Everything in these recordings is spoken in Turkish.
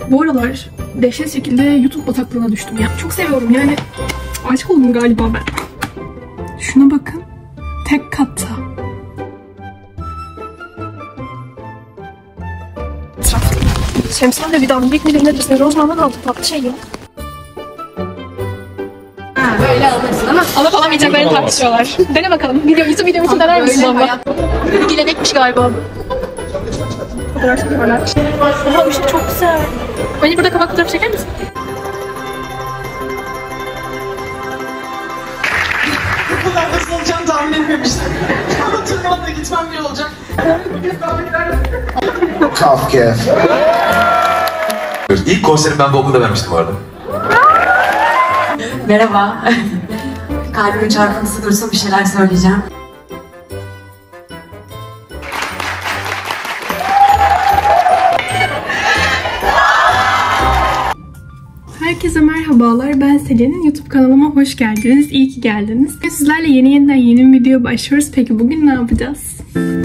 Bu aralar dehşet şekilde YouTube bataklığına düştüm ya. Çok seviyorum yani. Aşık oldum galiba ben. Şuna bakın. Tek katta. Şemsiye de bir damlık midir nedir? Rozman'dan aldım tatlı şey yok. Böyle alırsın ama Alıp alamayacaklarını tartışıyorlar. Dene bakalım. YouTube videom için dener misin baba? İlgilenekmiş galiba. Fotoğraf çekiyorlar. Aha ışık çok güzel. Beni burada kapak fotoğrafı çeker misin? Bu kadar hızlı olacağını tahmin etmemiştim. Ama tırmanıp da gitmem bile olacak. Kafka. İlk konserimi ben bu okulda vermiştim bu arada. merhaba. Kalbimin çarpıntısı dursun, bir şeyler söyleyeceğim. Herkese merhabalar, ben Selin. YouTube kanalıma hoş geldiniz, iyi ki geldiniz. Sizlerle yeniden bir video başlıyoruz. Peki bugün ne yapacağız?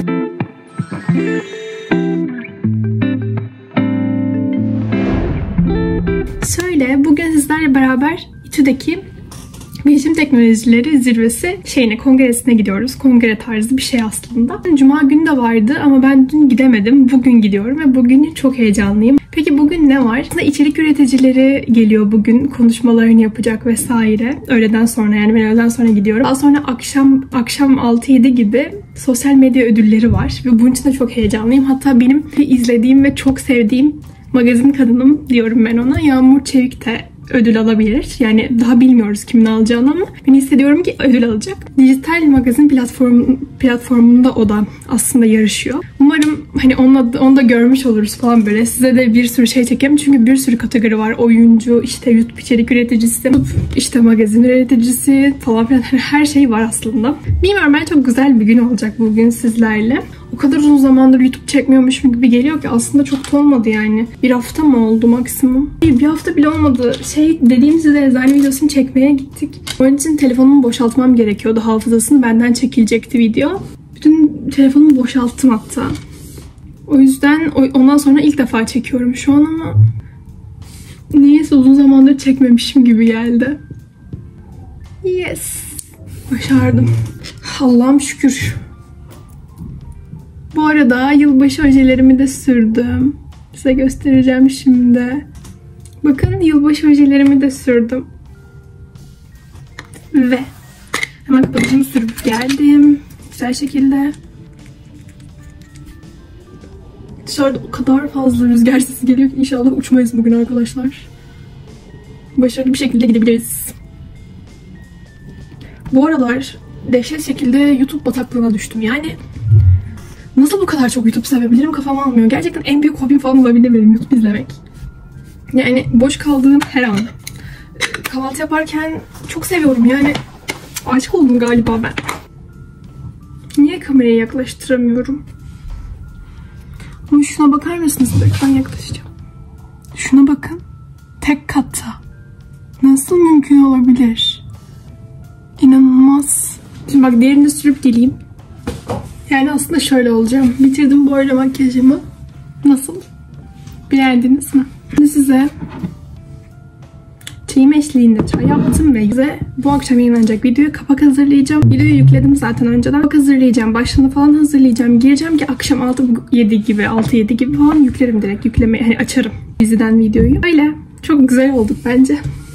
Şöyle, bugün sizlerle beraber İTÜ'deki Bilişim Teknolojileri Zirvesi kongresine gidiyoruz. Kongre tarzı bir şey aslında. Cuma günü de vardı ama ben dün gidemedim. Bugün gidiyorum ve bugün çok heyecanlıyım. Peki bugün ne var? Aslında içerik üreticileri geliyor bugün. Konuşmalarını yapacak vesaire. Öğleden sonra, yani ben öğleden sonra gidiyorum. Daha sonra akşam 6-7 gibi sosyal medya ödülleri var. Ve bunun için de çok heyecanlıyım. Hatta benim izlediğim ve çok sevdiğim magazin kadınım diyorum ben ona. Yağmur Çevik de ödül alabilir. Yani daha bilmiyoruz kimin alacağını ama ben hissediyorum ki ödül alacak. Dijital magazin platformunda o da aslında yarışıyor. Umarım hani onu da görmüş oluruz falan böyle. Size de bir sürü şey çekerim. Çünkü bir sürü kategori var. Oyuncu, işte YouTube içerik üreticisi, işte magazin üreticisi falan filan. Her şey var aslında. Bilmiyorum, ben çok güzel bir gün olacak bugün sizlerle. O kadar uzun zamandır YouTube çekmiyormuşum gibi geliyor ki aslında çok da olmadı yani. Bir hafta mı oldu maksimum? Bir hafta bile olmadı. Dediğimiz üzere eczane videosunu çekmeye gittik. Onun için telefonumu boşaltmam gerekiyordu. Hafızasını benden çekilecekti video. Bütün telefonumu boşalttım hatta. O yüzden ondan sonra ilk defa çekiyorum şu an ama niyeyse uzun zamandır çekmemişim gibi geldi. Yes. Başardım. Allah'ım şükür. Bu arada yılbaşı ojelerimi de sürdüm. Size göstereceğim şimdi. Bakın, yılbaşı ojelerimi de sürdüm. Ve hemen kapatıcımı sürüp geldim. Güzel şekilde. Dışarıda o kadar fazla rüzgar sesi geliyor ki inşallah uçmayız bugün arkadaşlar. Başarılı bir şekilde gidebiliriz. Bu aralar dehşet şekilde YouTube bataklığına düştüm. Yani nasıl bu kadar çok YouTube sevebilirim, kafam almıyor. Gerçekten en büyük hobim falan olabilir benim YouTube izlemek. Yani boş kaldığım her an. Kahvaltı yaparken çok seviyorum yani. Aşık oldum galiba ben. Niye kamerayı yaklaştıramıyorum? Ama şuna bakar mısınız? Ben yaklaşacağım. Şuna bakın. Tek katta. Nasıl mümkün olabilir? İnanılmaz. Şimdi bak, diğerini de sürüp geleyim. Yani aslında şöyle olacağım. Bitirdim bu arada makyajımı. Nasıl? Beğendiniz mi? Şimdi size çayım eşliğinde çay yaptım ve size bu akşam yayınlanacak videoya kapak hazırlayacağım. Videoyu yükledim zaten önceden. Kapak hazırlayacağım. Başlığını falan hazırlayacağım. Gireceğim ki akşam 6-7 gibi falan yüklerim direkt. Hani açarım diziden videoyu. Öyle. Çok güzel olduk bence.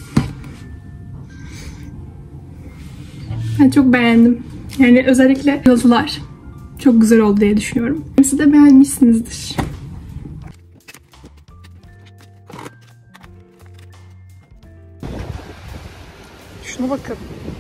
Ben çok beğendim. Yani özellikle yazılar çok güzel oldu diye düşünüyorum. Siz de beğenmişsinizdir. Şuna bakın.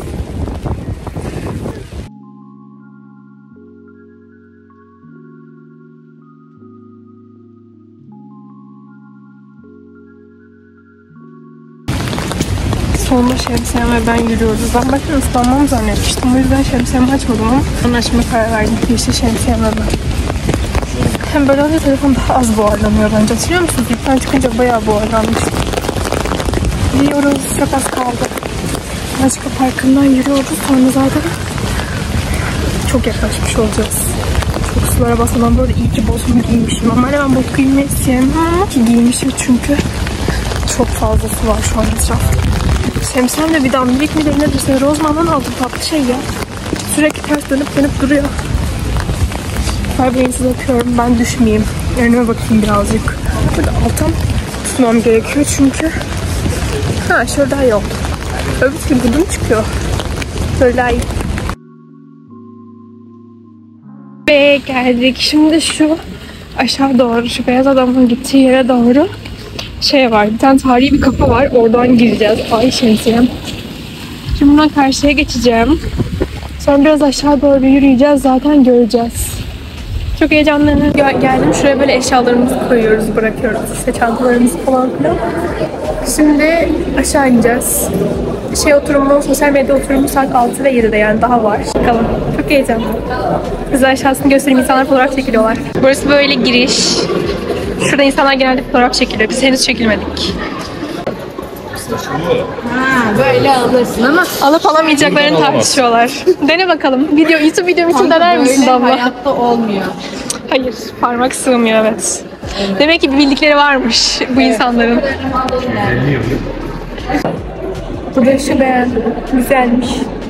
Sonunda şemsiyem ve ben yürüyoruz. Ben başta ıslanmam zannetmiştim. O yüzden şemsiyemi açmadım ama onu açmaya karar verdim. Yeşil şemsiyem ve ben. Hem böyle olunca telefon daha az buharlanıyor bence. Hatırlıyor musunuz? İlkten çıkınca bayağı buharlanmıştı. Gidiyoruz. Çok az kaldı. Başka parkından yürüyoruz. Sonra zaten çok yaklaşmış olacağız. Çok sulara basmadan burada iyi ki botumu giymişim. Normalde ben bot giymeyi sevmem ki giymişim çünkü çok fazla su var şu an etrafta. Şemsiyem de bir dandirik mi nedir? İşte Rozman'dan aldım tatlı şey ya. Sürekli ters dönüp duruyor. Farbeyi size yapıyorum. Ben düşmeyeyim. Önüme bakayım birazcık. Burada alttan tutmam gerekiyor çünkü. Ha şöyle daha iyi oldu. Öbür türlü buradan çıkıyor. Böyle daha iyi. Ve geldik. Şimdi şu aşağı doğru, şu beyaz adamın gittiği yere doğru şey var. Bir tane tarihi bir kapı var. Oradan gireceğiz. Ay şemsiyem. Şimdi buradan karşıya geçeceğim. Sonra biraz aşağı doğru yürüyeceğiz. Zaten göreceğiz. Çok heyecanlıyım. Geldim şuraya böyle eşyalarımızı koyuyoruz, bırakıyoruz. İşte çantalarımızı falan filan. Şimdi aşağı ineceğiz. Oturumu, sosyal medya oturumu saat 6 ve 7'de yani daha var. Bakalım. Çok heyecanlı. Size aşağısını göstereyim. İnsanlar fotoğraf çekiliyorlar. Burası böyle giriş. Şurada insanlar genelde fotoğraf çekiliyor. Biz henüz çekilmedik. Böyle alırsın ama Alıp alamayacaklarını tartışıyorlar. Dene bakalım. YouTube videom için dener misin Damla? hayatta olmuyor. Hayır. Parmak sığmıyor evet. Demek ki bir bildikleri varmış bu insanların. Bu da şu beğen. Güzelmiş.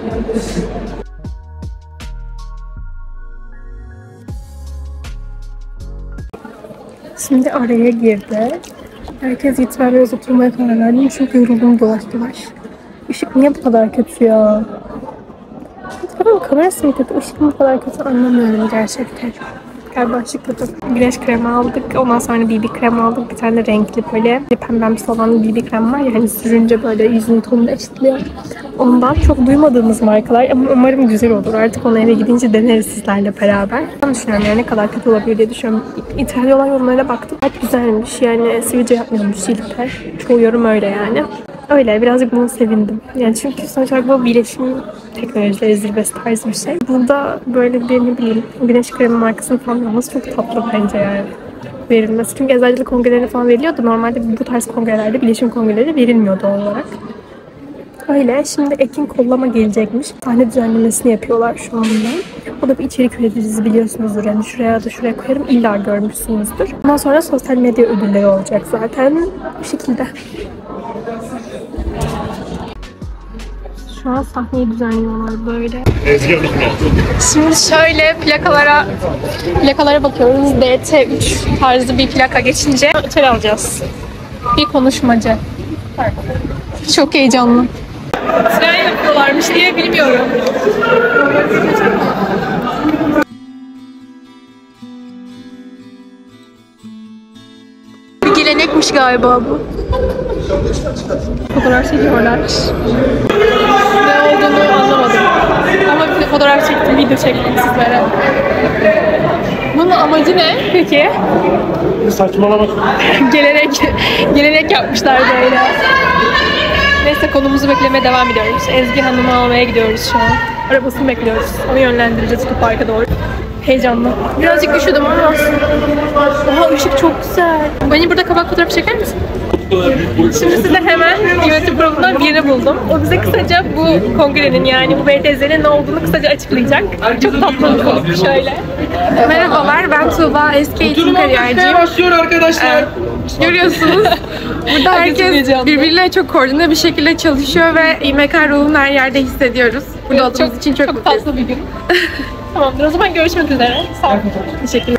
Şimdi araya girdi. Herkes gitti, ben biraz oturmaya karar verdim. Çok yoruldum dolaş. Işık niye bu kadar kötü ya? Kamerası mı kötü? Işık mı bu kadar kötü anlamıyorum gerçekten. Galiba ışık kötü. Güneş kremi aldık. Ondan sonra BB krem aldık. Bir tane renkli böyle pembemsi olan BB krem var ya hani sürünce böyle yüzünün tonunu eşitliyor. Ondan çok duymadığımız markalar ama umarım güzel olur. Artık onu eve gidince deneriz sizlerle beraber. Ben düşünüyorum yani ne kadar kötü olabilir diye düşünüyorum. İtalya olan yorumlara baktım. Gayet güzelmiş yani sivilce yapmıyormuş ciltler. Çoğu yorum öyle yani. Öyle birazcık bunu sevindim. Yani çünkü sonuç olarak bu birleşim teknolojileri zirvesi tarzı bir şey. Burada böyle bir ne bileyim güneş kremi markasının falan olması çok tatlı bence yani verilmesi. Çünkü eczacılık kongreleri falan veriliyordu. Normalde bu tarz kongrelerde bileşim kongreleri verilmiyor doğal olarak. Öyle. Şimdi Ekin kollama gelecekmiş. Sahne düzenlemesini yapıyorlar şu anda. O da bir içerik üreticisi biliyorsunuzdur. Yani şuraya da şuraya koyarım. İlla görmüşsünüzdür. Ondan sonra sosyal medya ödülleri olacak zaten. Bu şekilde. Şu an sahneyi düzenliyorlar böyle. Şimdi şöyle plakalara bakıyoruz. DT3 tarzı bir plaka geçince otel alacağız. Bir konuşmacı. Çok heyecanlı. Tren yapıyorlarmış diye bilmiyorum. Bir gelenekmiş galiba bu. Fotoğraf çekiyorlar. Ne olduğunu anlamadım. Ama bir de fotoğraf çektim, video çektim sizlere. Bunun amacı ne peki? Saçmalama. Gelenek yapmışlar böyle. Neyse konumuzu beklemeye devam ediyoruz. Ezgi Hanım'ı almaya gidiyoruz şu an. Arabasını bekliyoruz. Onu yönlendireceğiz parka doğru. Heyecanlı. Birazcık üşüdüm ama. Oha ışık çok güzel. Beni burada kabak fotoğrafı çeker misin? Şimdi size hemen yönetim kurulundan birini buldum. O bize kısaca bu kongrenin yani bu BTZ'nin ne olduğunu kısaca açıklayacak. Çok tatlı bir konuşma şöyle. Merhabalar, ben Tuğba, eski eğitim kariyerciyim. Başlıyor arkadaşlar. Görüyorsunuz, burada herkes birbirine çok koordine bir şekilde çalışıyor ve İMK ruhunu her yerde hissediyoruz. Burada olduğumuz için çok mutluyuz. Tatlı bir gün. Tamamdır, o zaman görüşmek üzere. Sağ olun. Teşekkürler.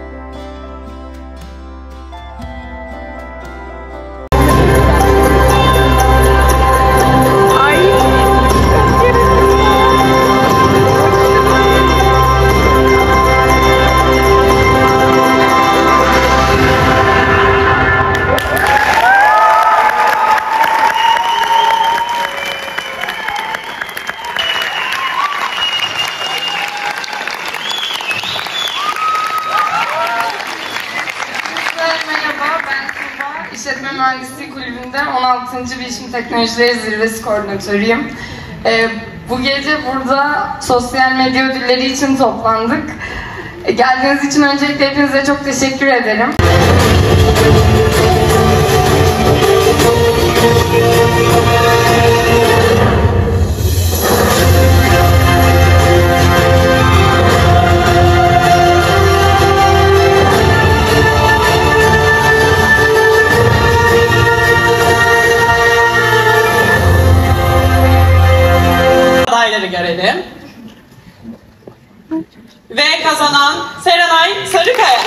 İşletme Mühendisliği Kulübü'nde 16. Bilişim Teknolojileri Zirvesi Koordinatörüyüm. Bu gece burada sosyal medya ödülleri için toplandık. Geldiğiniz için öncelikle hepinize çok teşekkür ederim. verelim. Ve kazanan Serenay Sarıkaya.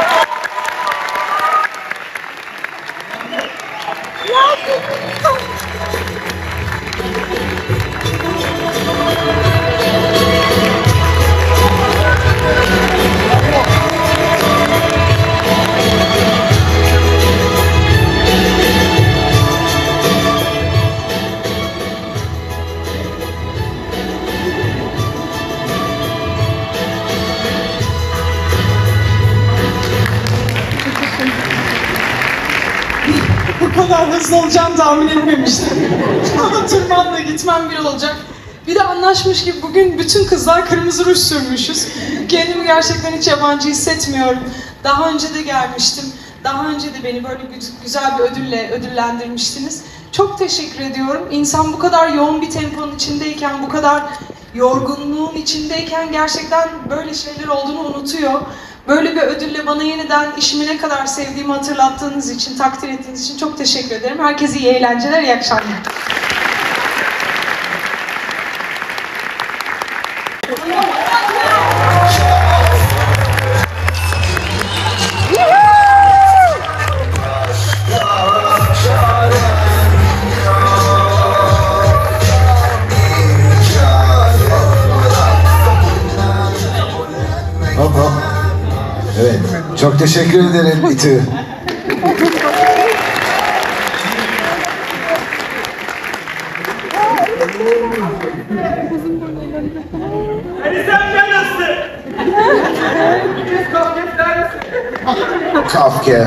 Bu kadar hızlı olacağını tahmin etmemiştim. Ama tırmanla gitmem bir olacak. Bir de anlaşmış gibi bugün bütün kızlar kırmızı ruj sürmüşüz. Kendimi gerçekten hiç yabancı hissetmiyorum. Daha önce de gelmiştim. Daha önce de beni böyle güzel bir ödülle ödüllendirmiştiniz. Çok teşekkür ediyorum. İnsan bu kadar yoğun bir temponun içindeyken, bu kadar yorgunluğun içindeyken gerçekten böyle şeyler olduğunu unutuyor. Böyle bir ödülle bana yeniden işimi ne kadar sevdiğimi hatırlattığınız için, takdir ettiğiniz için çok teşekkür ederim. Herkese iyi eğlenceler, iyi akşamlar. Evet, çok teşekkür ederim İTÜ. Hadi sen gel nasıl? Kafkef.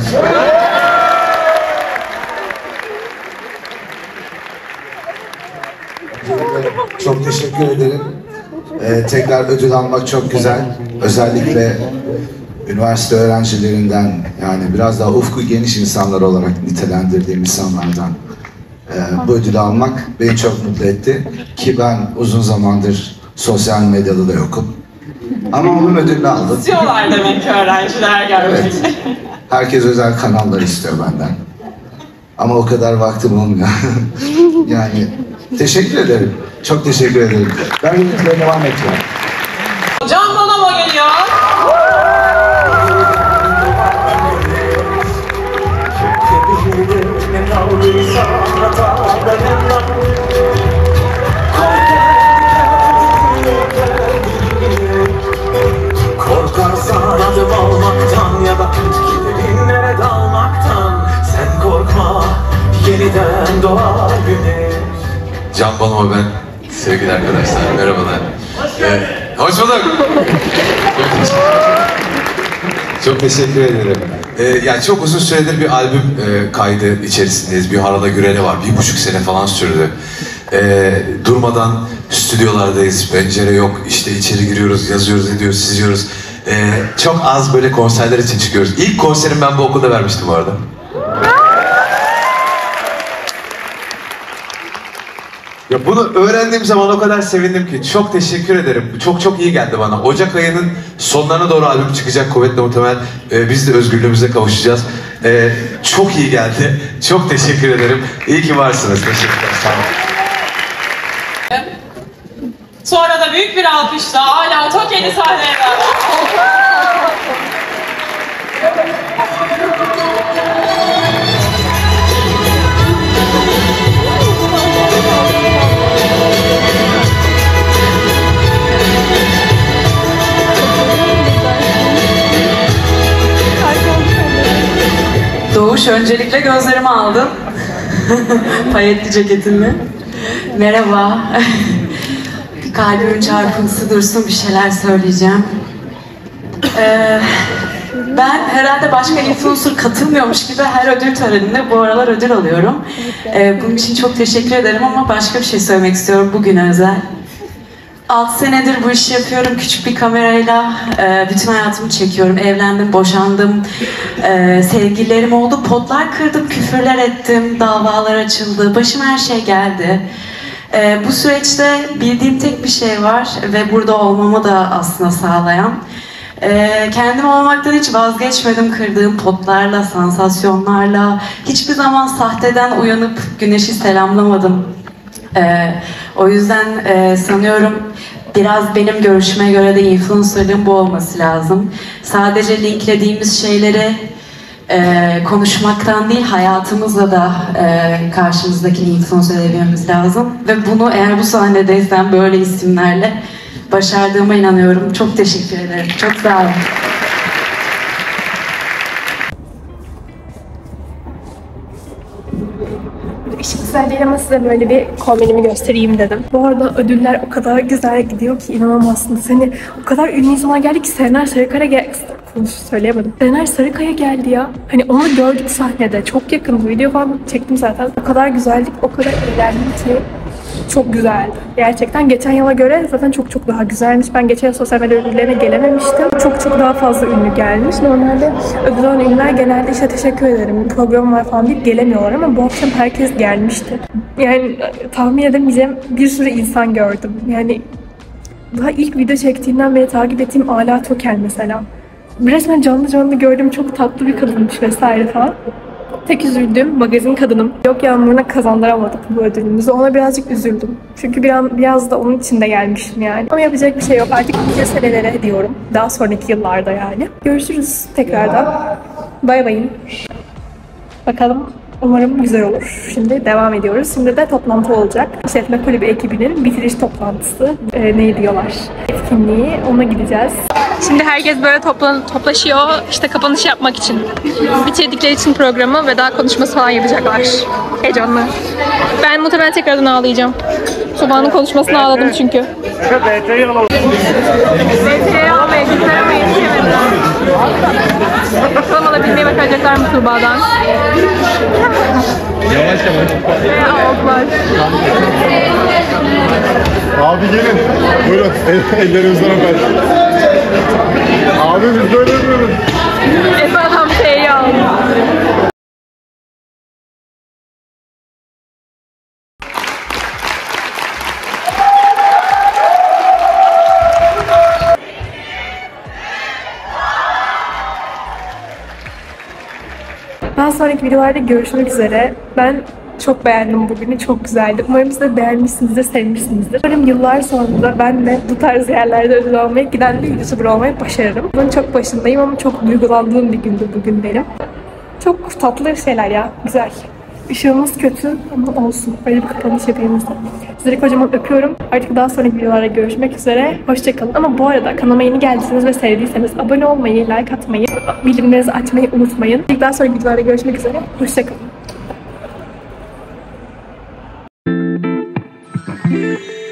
Çok teşekkür ederim. Tekrar ödül almak çok güzel. Özellikle üniversite öğrencilerinden, yani biraz daha ufku geniş insanlar olarak nitelendirdiğim insanlardan bu ödülü almak beni çok mutlu etti. Ki ben uzun zamandır sosyal medyada da yokum. Ama onun ödülünü aldım. İstiyorlar demek ki öğrenciler gelmek. Evet. Herkes özel kanallar istiyor benden. Ama o kadar vaktim olmuyor. Yani teşekkür ederim. Çok teşekkür ederim. Ben yönetmeye devam edeceğim. Can Bonomo geliyor. Korkarsan adım almaktan ya da giderinlere dalmaktan, sen korkma, yeniden doğar güneş. Can Bonomo ben. Sevgili arkadaşlar, merhabalar. Hoş bulduk. Çok teşekkür ederim. Yani çok uzun süredir bir albüm kaydı içerisindeyiz. Bir Harada Güreli var. 1,5 sene falan sürdü. Durmadan stüdyolardayız. Pencere yok. İşte içeri giriyoruz, yazıyoruz, ediyoruz, çiziyoruz. Çok az böyle konserler için çıkıyoruz. İlk konserim ben bu okulda vermiştim bu arada. Ya bunu öğrendiğim zaman o kadar sevindim ki. Çok teşekkür ederim. Çok iyi geldi bana. Ocak ayının sonlarına doğru albüm çıkacak kuvvetle muhtemel. Biz de özgürlüğümüze kavuşacağız. Çok iyi geldi. Çok teşekkür ederim. İyi ki varsınız. Teşekkürler. Sağ olun. Sonra da büyük bir alkışla hala Tokyo'yu sahneye davet. Doğuş, öncelikle gözlerimi aldın. Payetli ceketinle. Merhaba. Kalbimin çarpıntısı dursun, bir şeyler söyleyeceğim. Ben herhalde başka influencer katılmıyormuş gibi her ödül töreninde bu aralar ödül alıyorum. Bunun için çok teşekkür ederim ama başka bir şey söylemek istiyorum bugüne özel. 6 senedir bu işi yapıyorum. Küçük bir kamerayla bütün hayatımı çekiyorum. Evlendim, boşandım. Sevgililerim oldu. Potlar kırdım, küfürler ettim. Davalar açıldı. Başıma her şey geldi. Bu süreçte bildiğim tek bir şey var ve burada olmamı da aslında sağlayan. Kendim olmaktan hiç vazgeçmedim, kırdığım potlarla, sansasyonlarla. Hiçbir zaman sahteden uyanıp güneşi selamlamadım. O yüzden sanıyorum biraz benim görüşüme göre de influencerlığın bu olması lazım. Sadece linklediğimiz şeyleri konuşmaktan değil, hayatımızla da karşımızdakini influence edebilmemiz lazım. Ve bunu eğer bu sahnedeysen böyle isimlerle başardığıma inanıyorum. Çok teşekkür ederim. Çok sağ olun. İşin güzel değil ama size böyle bir kombinimi göstereyim dedim. Bu arada ödüller o kadar güzel gidiyor ki inanamazsınız. Hani o kadar ünlü insanlar geldi ki Serenay Sarıkaya geldi. Söyleyemedim. Serenay Sarıkaya geldi ya. Hani onu gördük sahnede. Çok yakındı. Video falan çektim zaten. O kadar güzeldik, o kadar eğlendim ki. Çok güzeldi. Gerçekten geçen yıla göre zaten çok daha güzelmiş. Ben geçen yıl sosyal medya ödüllerine gelememiştim. Çok daha fazla ünlü gelmiş. Normalde ödül alan ünlüler genelde işte teşekkür ederim, programım var falan deyip gelemiyorlar ama bu akşam herkes gelmişti. Yani tahmin edemeyeceğim bir sürü insan gördüm. Yani daha ilk video çektiğimden beri takip ettiğim Ala Tokel mesela. Resmen canlı gördüm, çok tatlı bir kadınmış vesaire falan. Tek üzüldüğüm magazin kadınım. Yok Yağmur'una kazandıramadık bu ödülümüzü. Ona birazcık üzüldüm. Çünkü biraz da onun içinde gelmiştim yani. Ama yapacak bir şey yok. Artık nice senelere diyorum. Daha sonraki yıllarda yani. Görüşürüz tekrardan. Bay bayın. Bakalım. Umarım güzel olur. Şimdi devam ediyoruz. Şimdi de toplantı olacak. İşletme Kulübü ekibinin bitiriş toplantısı. Ne diyorlar? Etkinliği. Ona gideceğiz. Şimdi herkes böyle toplaşıyor. İşte kapanış yapmak için. Bitirdikleri için programı ve daha konuşması falan yapacaklar. Heyecanlı. Ben muhtemelen tekrardan ağlayacağım. Tuba'nın konuşmasını ağladım çünkü. BT'yi almaya gittiler ama yetişemedim. Bakalım alabilmeyi başaracaklar mı Tuba'dan? Yavaş. Avuklar. Abi gelin. Buyurun. Ellerinizden öper. Abi biz böyle yapıyoruz. Efe adam şeyi aldı. Daha sonraki videolarda görüşmek üzere. Ben çok beğendim bugünü, çok güzeldi. Umarım siz de beğenmişsinizdir, sevmişsinizdir. Umarım yıllar sonra ben de bu tarz yerlerde ödül almaya giden bir YouTuber olmayı başarırım. Bunun çok başındayım ama çok duygulandığım bir gündü bugün benim. Çok tatlı şeyler ya, güzel. Işığımız kötü ama olsun. Böyle bir kapanış yapayım size. Sizleri kocaman öpüyorum. Artık daha sonraki videolarda görüşmek üzere. Hoşçakalın. Ama bu arada kanalıma yeni geldiyseniz ve sevdiyseniz abone olmayı, like atmayı, bildirimlerinizi açmayı unutmayın. Daha sonraki videolarda görüşmek üzere. Hoşçakalın.